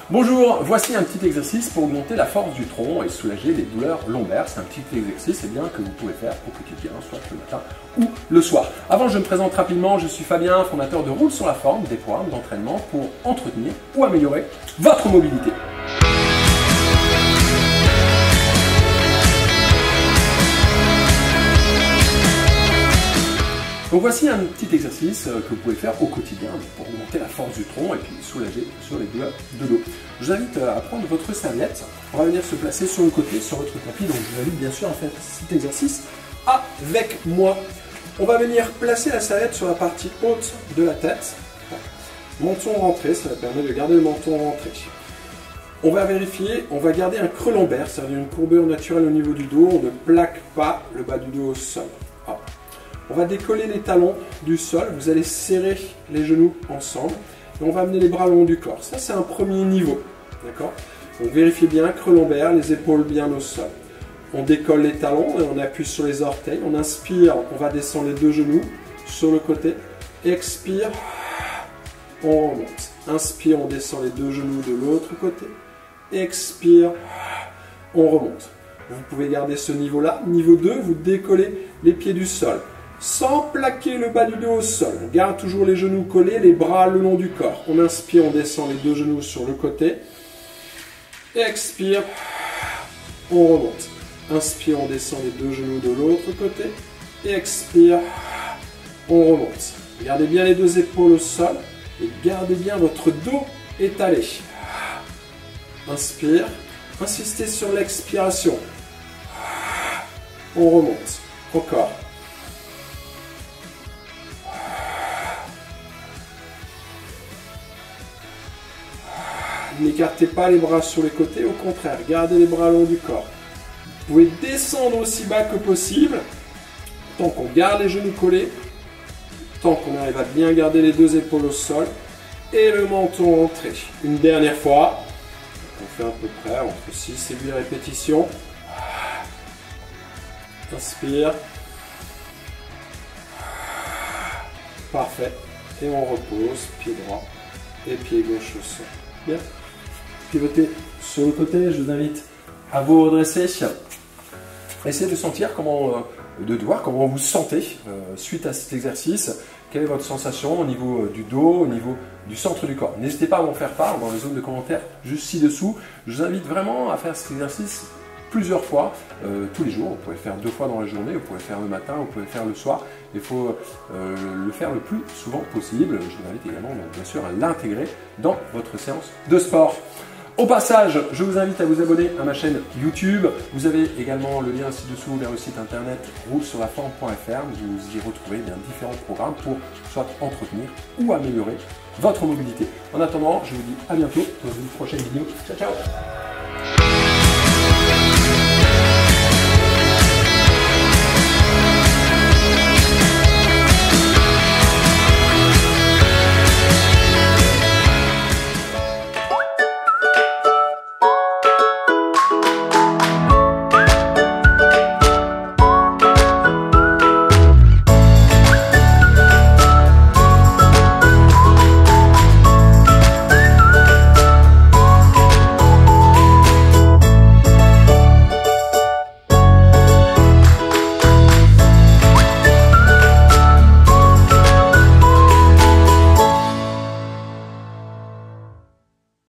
Bonjour, voici un petit exercice pour augmenter la force du tronc et soulager les douleurs lombaires. C'est un petit exercice que vous pouvez faire au quotidien, soit le matin ou le soir. Avant, je me présente rapidement, je suis Fabien, fondateur de Roule sur la forme, des programmes d'entraînement pour entretenir ou améliorer votre mobilité. Donc voici un petit exercice que vous pouvez faire au quotidien pour augmenter la force du tronc et puis soulager sur les douleurs de dos. Je vous invite à prendre votre serviette, on va venir se placer sur le côté, sur votre tapis, donc je vous invite bien sûr à faire cet exercice avec moi. On va venir placer la serviette sur la partie haute de la tête, menton rentré, ça permet de garder le menton rentré. On va vérifier, on va garder un creux lombaire, c'est-à-dire une courbure naturelle au niveau du dos, on ne plaque pas le bas du dos au sol. On va décoller les talons du sol, vous allez serrer les genoux ensemble et on va amener les bras le long du corps. Ça, c'est un premier niveau. D'accord? Donc vérifiez bien, creux lombaire, les épaules bien au sol. On décolle les talons et on appuie sur les orteils. On inspire, on va descendre les deux genoux sur le côté. Expire, on remonte. Inspire, on descend les deux genoux de l'autre côté. Expire, on remonte. Vous pouvez garder ce niveau-là. Niveau 2, vous décollez les pieds du sol. Sans plaquer le bas du dos au sol. On garde toujours les genoux collés, les bras le long du corps. On inspire, on descend les deux genoux sur le côté. Expire, on remonte. Inspire, on descend les deux genoux de l'autre côté. Expire, on remonte. Gardez bien les deux épaules au sol et gardez bien votre dos étalé. Inspire, insistez sur l'expiration. On remonte. Encore. N'écartez pas les bras sur les côtés, au contraire, gardez les bras long du corps. Vous pouvez descendre aussi bas que possible, tant qu'on garde les genoux collés, tant qu'on arrive à bien garder les deux épaules au sol et le menton rentré. Une dernière fois, on fait à peu près entre 6 et 8 répétitions. Inspire. Parfait. Et on repose, pied droit et pied gauche au sol. Bien. Pivotez sur le côté, je vous invite à vous redresser. Essayez de sentir de voir comment vous sentez suite à cet exercice. Quelle est votre sensation au niveau du dos, au niveau du centre du corps. N'hésitez pas à m'en faire part dans les zones de commentaires juste ci-dessous. Je vous invite vraiment à faire cet exercice plusieurs fois, tous les jours. Vous pouvez le faire 2 fois dans la journée, vous pouvez le faire le matin, vous pouvez le faire le soir. Il faut le faire le plus souvent possible. Je vous invite également, bien sûr, à l'intégrer dans votre séance de sport. Au passage, je vous invite à vous abonner à ma chaîne YouTube. Vous avez également le lien ci-dessous vers le site internet roulesurlaforme.fr. Vous y retrouvez différents programmes pour soit entretenir ou améliorer votre mobilité. En attendant, je vous dis à bientôt dans une prochaine vidéo. Ciao, ciao!